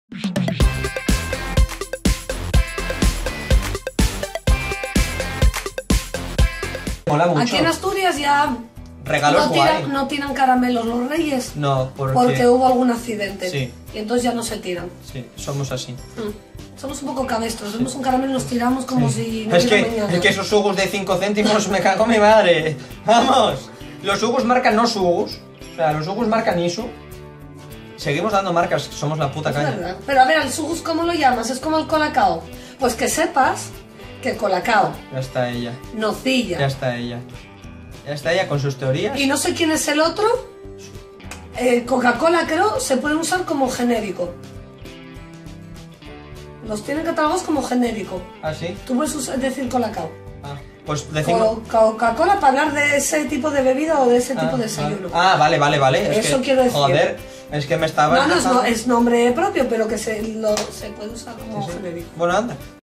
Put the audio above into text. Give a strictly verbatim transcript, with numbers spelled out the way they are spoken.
Mola mucho. Aquí en Asturias ya Regalos no tiran, guay. no tiran caramelos los reyes. No, porque... Porque hubo algún accidente. Sí. Y entonces ya no se tiran. Sí, somos así. Mm. Somos un poco cabestros. Vemos un caramelo y nos tiramos como Sí. si no es, hubiera que, mañana. es que esos sugus de cinco céntimos me cago en mi madre. ¡Vamos! Los sugus marcan no sugus. O sea, los sugus marcan isu. Seguimos dando marcas, somos la puta Es caña. verdad. Pero a ver, al sugus, ¿cómo lo llamas? Es como el colacao. Pues que sepas que colacao, Ya está ella. nocilla. Ya está ella. Ya está ella con sus teorías. Y no sé quién es el otro. Eh, Coca-Cola, creo, se puede usar como genérico. Los tienen catalogados como genérico. ¿Ah, sí? Tú puedes usar- decir colacao. Ah, pues decimos... Co- Coca-Cola para hablar de ese tipo de bebida o de ese tipo Ah, de desayuno. ah, vale, vale, vale. Es Eso que, quiero decir. Joder, es que me estaba... No, no es, no, es nombre propio, pero que se, lo, se puede usar como Sí, sí. genérico. Bueno, anda.